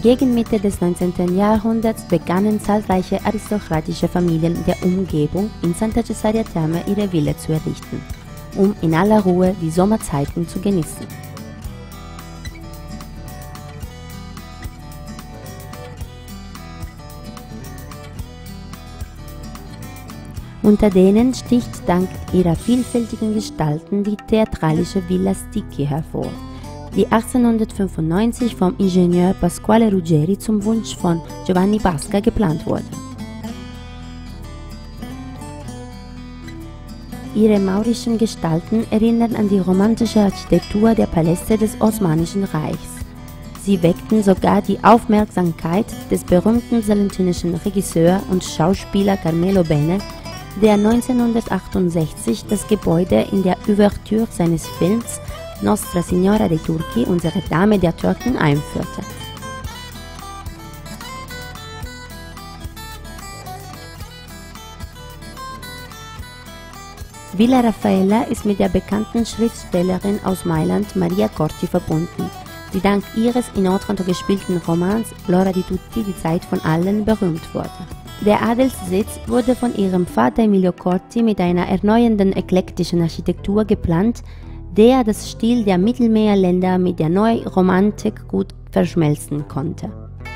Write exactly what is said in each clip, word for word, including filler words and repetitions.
Gegen Mitte des neunzehnten Jahrhunderts begannen zahlreiche aristokratische Familien der Umgebung in Santa Cesarea Terme ihre Villa zu errichten, um in aller Ruhe die Sommerzeiten zu genießen. Unter denen sticht dank ihrer vielfältigen Gestalten die theatralische Villa Sticchi hervor, die achtzehnhundertfünfundneunzig vom Ingenieur Pasquale Ruggeri zum Wunsch von Giovanni Basca geplant wurde. Ihre maurischen Gestalten erinnern an die romantische Architektur der Paläste des Osmanischen Reichs. Sie weckten sogar die Aufmerksamkeit des berühmten salentinischen Regisseurs und Schauspieler Carmelo Bene, der neunzehnhundertachtundsechzig das Gebäude in der Ouverture seines Films Nostra Signora dei Turchi, unsere Dame der Türken, einführte. Villa Raffaella ist mit der bekannten Schriftstellerin aus Mailand Maria Corti verbunden, die dank ihres in Otranto gespielten Romans L'ora di tutti, die Zeit von allen, berühmt wurde. Der Adelssitz wurde von ihrem Vater Emilio Corti mit einer erneuernden eklektischen Architektur geplant, der das Stil der Mittelmeerländer mit der Neuromantik gut verschmelzen konnte.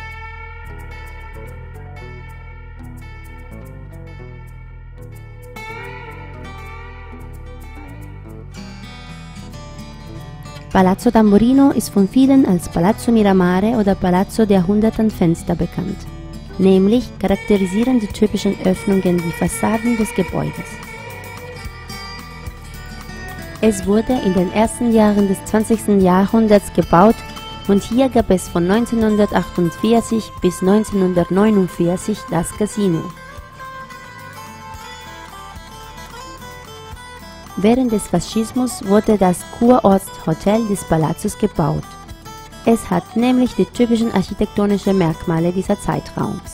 Palazzo Tamburino ist von vielen als Palazzo Miramare oder Palazzo der hunderten Fenster bekannt. Nämlich charakterisieren die typischen Öffnungen die Fassaden des Gebäudes. Es wurde in den ersten Jahren des zwanzigsten Jahrhunderts gebaut und hier gab es von neunzehnhundertachtundvierzig bis neunzehnhundertneunundvierzig das Casino. Während des Faschismus wurde das Kurortshotel des Palazzos gebaut. Es hat nämlich die typischen architektonischen Merkmale dieser Zeitraums.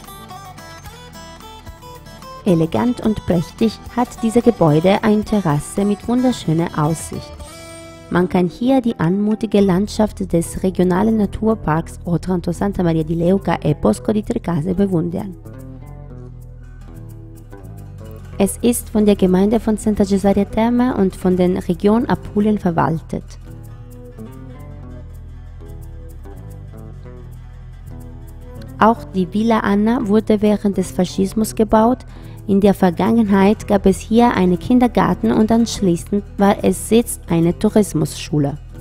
Elegant und prächtig hat dieses Gebäude eine Terrasse mit wunderschöner Aussicht. Man kann hier die anmutige Landschaft des regionalen Naturparks Otranto Santa Maria di Leuca e Bosco di Trecase bewundern. Es ist von der Gemeinde von Santa Cesarea Terme und von der Region Apulien verwaltet. Auch die Villa Anna wurde während des Faschismus gebaut. In der Vergangenheit gab es hier einen Kindergarten und anschließend war es Sitz einer Tourismusschule.